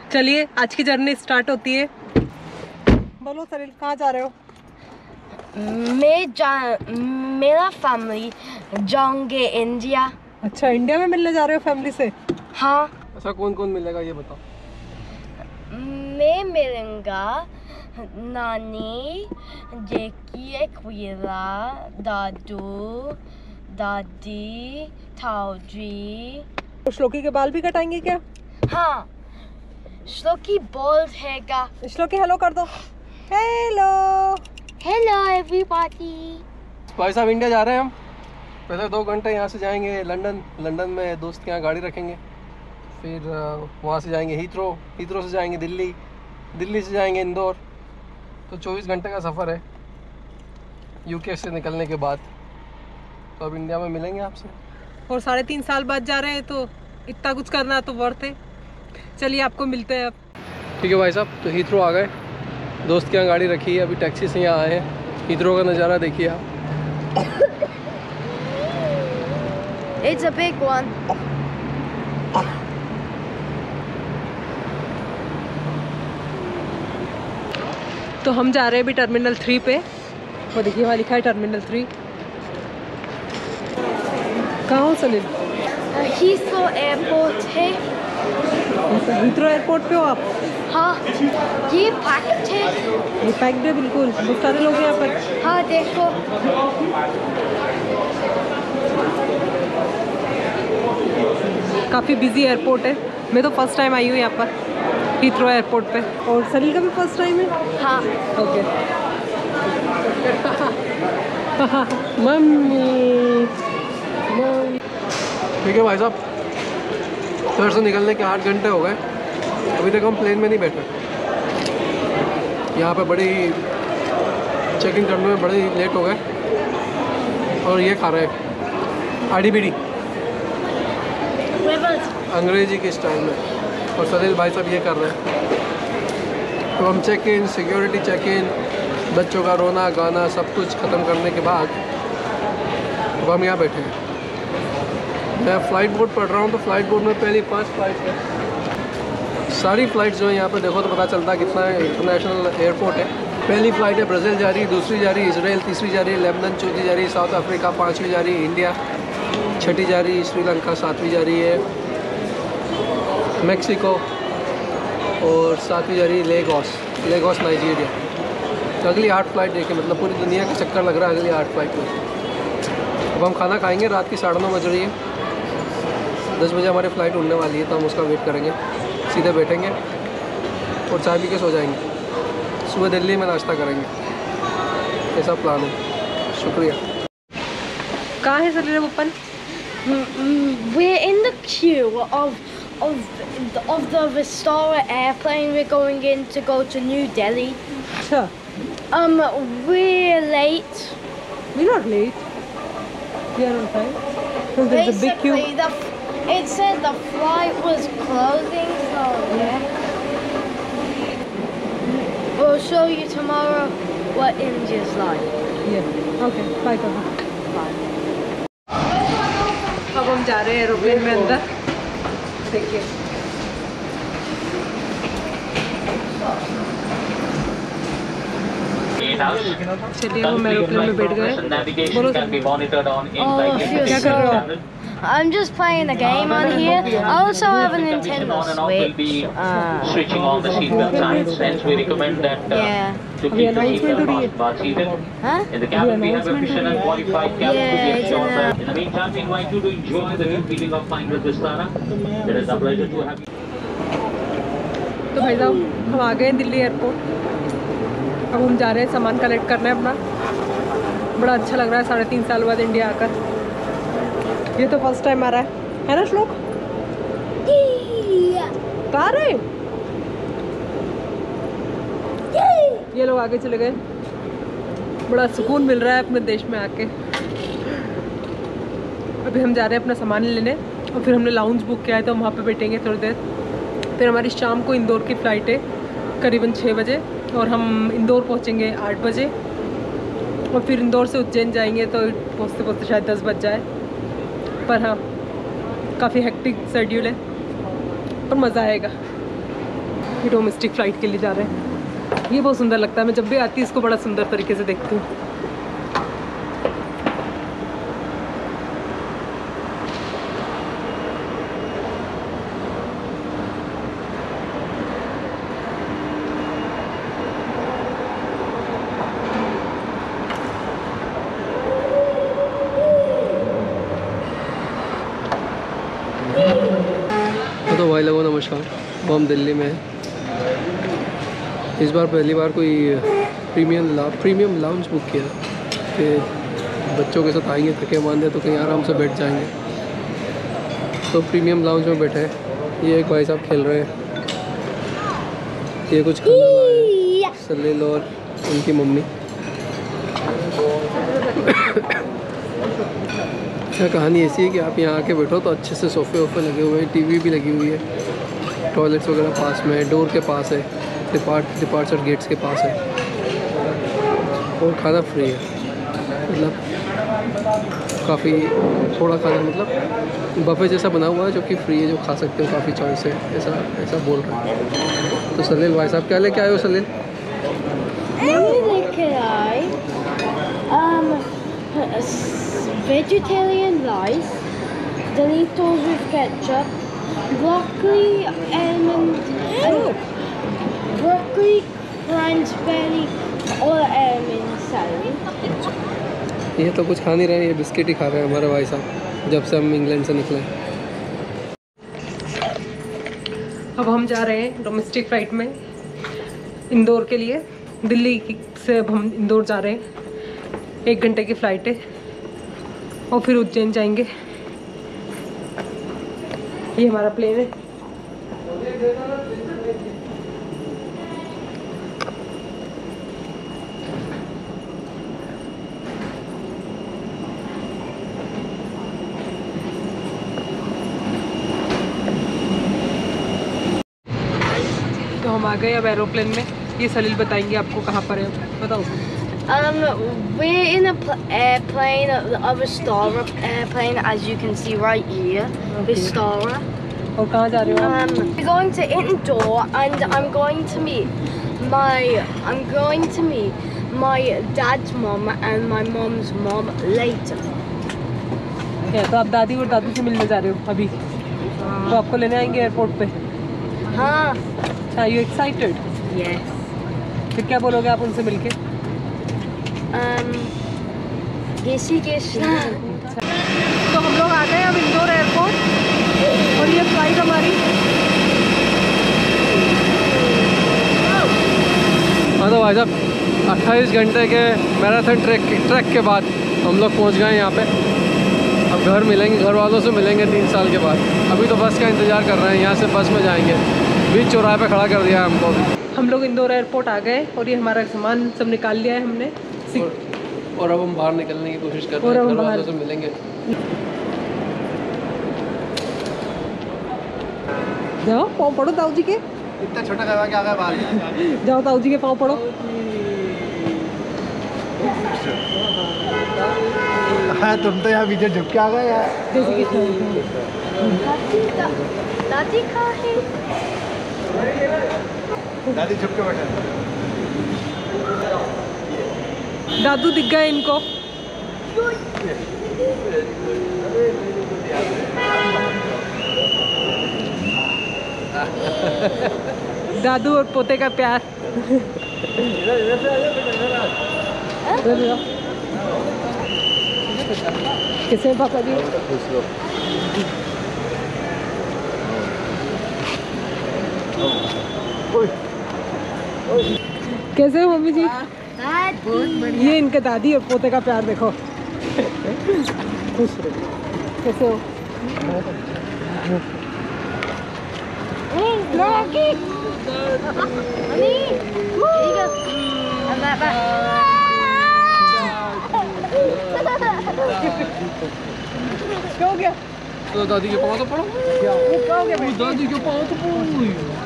चलिए आज की जर्नी स्टार्ट होती है। बोलो सरिल, कहाँ जा रहे हो? मेरा फैमिली जाऊंगे इंडिया। अच्छा, इंडिया में मिलने जा रहे हो फैमिली से? हाँ। ऐसा कौन कौन मिलेगा ये बताओ। मैं मिलूंगा नानी, जेकी, एक्वीरा, दादू, दादी, ताऊजी। तो श्लोकी के बाल भी कटाएंगे क्या? हाँ, श्लोकी बोल्ड हैगा। श्लोकी हेलो कर दो। Hello hello everybody. भाई साहब इंडिया जा रहे हैं हम। पहले 2 घंटे यहाँ से जाएंगे लंदन में दोस्त के यहाँ गाड़ी रखेंगे, फिर वहाँ से जाएंगे हीथ्रो से जाएंगे दिल्ली से जाएंगे इंदौर। तो 24 घंटे का सफ़र है यूके से निकलने के बाद। तो अब इंडिया में मिलेंगे आपसे। और 3.5 साल बाद जा रहे हैं, तो इतना कुछ करना तो वर्थ है। चलिए आपको मिलते हैं अब। ठीक है भाई साहब, तो हीथ्रो आ गए, दोस्त के यहाँ गाड़ी रखी है, अभी टैक्सी से यहाँ आए हैं। हीथ्रो का नज़ारा देखिए आप। It's a big one. तो हम जा रहे हैं अभी टर्मिनल 3 पे। वो देखिए वहाँ लिखा है टर्मिनल 3। कहाँ हो सलील? हीथ्रो एयरपोर्ट है। हीथ्रो एयरपोर्ट पे हो आप? हाँ, ये पैक्ड है। ये पैक्ड है बिल्कुल, बहुत सारे लोग हैं यहाँ पर। हाँ देखो। काफ़ी बिजी एयरपोर्ट है। मैं तो फर्स्ट टाइम आई हूँ यहाँ पर हीथ्रो एयरपोर्ट पे। और सलील का भी फर्स्ट टाइम है? हाँ। ओके। मम्मी। ठीक है भाई साहब, घर से निकलने के 8 घंटे हो गए, अभी तक हम प्लेन में नहीं बैठे। यहाँ पे बड़ी चेकिंग करने में बड़े लेट हो गए। और ये खा रहे हैं आड़ी बीड़ी अंग्रेजी के स्टाइल में, और सलील भाई साहब ये कर रहे हैं। तो हम check in, security check in, बच्चों का रोना गाना सब कुछ ख़त्म करने के बाद अब हम यहाँ बैठे हैं। मैं फ़्लाइट बोर्ड पढ़ रहा हूँ, तो फ़्लाइट बोर्ड में पहली फर्स्ट फ़्लाइट है। सारी फ़्लाइट्स जो है यहाँ पे देखो तो पता चलता है कितना इंटरनेशनल एयरपोर्ट है। पहली फ़्लाइट है ब्राज़ील जा रही, दूसरी जा रही इजराइल, तीसरी जा रही लेबनान, चौथी जा रही साउथ अफ्रीका, 5वीं जा रही इंडिया, 6ठी जा रही श्रीलंका, 7वीं जा रही है मैक्सिको, और 7वीं जा रही लेगोस नाइजीरिया। तो अगली 8 फ़्लाइट देखें, मतलब पूरी दुनिया का चक्कर लग रहा है अगली 8 फ़्लाइट में। अब हम खाना खाएंगे, रात की 9:30 बज रही है। 10 बजे हमारी फ़्लाइट उड़ने वाली है, तो हम उसका वेट करेंगे, सीधे बैठेंगे और चाय पी के सो जाएंगे। सुबह दिल्ली में नाश्ता करेंगे, ऐसा प्लान है। शुक्रिया। कहाँ है Salil open? We're in the queue of the Vistara airplane. We're going in to go to New Delhi. अच्छा। We're late. We're not late. We are on time. Because there's a big queue. It said the flight was closing, so yeah. We'll show you tomorrow what India's like. Yeah. Okay. Bye करो। Bye. अब हम जा रहे हैं aeroplane में अंदर। देखिए चलिए हम एरोप्लेन में बैठ गए। बोलो क्या कर रहे हो? I'm just playing a game on here. I also have a Nintendo Switch. Switching on the seatbelt signs, hence we recommend that Yeah. to keep the seatbelt fast seated. Huh? In the cabin we have efficient and qualified cabin Yeah, to be it's assured in that. In the meantime, we invite you to enjoy the new feeling of flying with Vistara. It is a pleasure to have you. तो भाई साहब हम आ गए Delhi airport. अब हम जा रहे हैं सामान कलेक्ट करना है अपना। बड़ा अच्छा लग रहा है 3.5 साल बाद इंडिया आकर। ये तो फर्स्ट टाइम आ रहा है ना श्लोक? तो आ रहे ये लोग आगे चले गए। बड़ा सुकून मिल रहा है अपने देश में आके। अभी हम जा रहे हैं अपना सामान लेने, और फिर हमने लाउंज बुक किया है, तो हम वहाँ पे बैठेंगे थोड़ी देर। फिर हमारी शाम को इंदौर की फ़्लाइट है करीबन 6 बजे, और हम इंदौर पहुँचेंगे 8 बजे, और फिर इंदौर से उज्जैन जाएंगे, तो पहुँचते पहुँचते शायद 10 बज जाए। पर हाँ, काफ़ी हेक्टिक शेड्यूल है, पर मज़ा आएगा। ये डोमेस्टिक फ़्लाइट के लिए जा रहे हैं। ये बहुत सुंदर लगता है, मैं जब भी आती हूँ इसको बड़ा सुंदर तरीके से देखती हूँ। तो भाई लोगों नमस्कार, वो हम दिल्ली में हैं। इस बार पहली बार कोई प्रीमियम लाउंज बुक किया कि बच्चों के साथ आएंगे, थके मांदे तो कहीं आराम से बैठ जाएंगे। तो प्रीमियम लाउंज में बैठे हैं। ये एक भाई साहब खेल रहे हैं, ये कुछ खाना लाए हैं, सलील और उनकी मम्मी। क्या कहानी ऐसी है कि आप यहाँ आके बैठो तो अच्छे से सोफ़े वोफ़े लगे हुए हैं, टीवी भी लगी हुई है, टॉयलेट्स वगैरह पास में है, डोर के पास है, डिपार्चर गेट्स के पास है, और खाना फ्री है। मतलब काफ़ी थोड़ा खाना, मतलब बफे जैसा बना हुआ है जो कि फ्री है, जो खा सकते हो, काफ़ी चॉइस है, ऐसा बोल रहा है। तो सलील भाई साहब क्या लेके आए हो सलील? Vegetarian rice, Doritos with ketchup, broccoli, broccoli, cranberry और salad. ये तो कुछ खा नहीं रहे हैं, ये बिस्किट ही खा रहे हैं हमारे भाई साहब जब से हम इंग्लैंड से निकले। अब हम जा रहे हैं डोमेस्टिक फ़्लाइट में इंदौर के लिए। दिल्ली से अब हम इंदौर जा रहे हैं, 1 घंटे की फ़्लाइट है, और फिर उज्जैन जाएंगे। ये हमारा प्लेन है। तो हम आ गए अब एरोप्लेन में। ये सलील बताएंगे आपको कहाँ पर है, बताओ। We're in a airplane, a Vistara airplane, as you can see right here. Okay. Vistara. और कहाँ जा रहे हो आप? We're going to Indore, and I'm going to meet my dad's mom and my mom's mom later. तो आप दादी और दादू से मिलने जा रहे हो अभी, तो आपको लेने आएंगे एयरपोर्ट पे। हाँ. Are you excited? Yes. फिर क्या बोलोगे आप उनसे मिलके? Gessi Krishna. तो हम लोग आ गए अब इंदौर एयरपोर्ट, और ये फ्लाइट हमारी। हाँ तो भाई साहब 28 घंटे के मैराथन ट्रैक के बाद हम लोग पहुँच गए यहाँ पे। अब घर मिलेंगे, घर वालों से मिलेंगे 3 साल के बाद। अभी तो बस का इंतज़ार कर रहे हैं, यहाँ से बस में जाएंगे। बीच चौराहे पे खड़ा कर दिया है हमको अभी। हम लोग इंदौर एयरपोर्ट आ गए, और ये हमारा सामान सब निकाल लिया है हमने। और अब हम बाहर निकलने की कोशिश कर रहे हैं, घर वालों से मिलेंगे। जाओ पाँव पड़ो ताऊ जी के। इतना छोटा करवा के आ गए बाहर। जाओ ताऊ जी के पाँव पड़ो। हाँ तुम तो यहाँ पीछे झुक के आ गए यार। जैसे कि दादी कहाँ है? दादी झुक के बैठे। दादू दिख गए इनको। दादू और पोते का प्यार। कैसे हैं पापा जी? कैसे हो मम्मी जी? ये इनके दादी और पोते का प्यार देखो। खुश रहो। कैसे हो? क्या हो गया? तो दादी के पाँव तो पड़ो। क्या हो गया? दादी के पाँव तो पड़ो।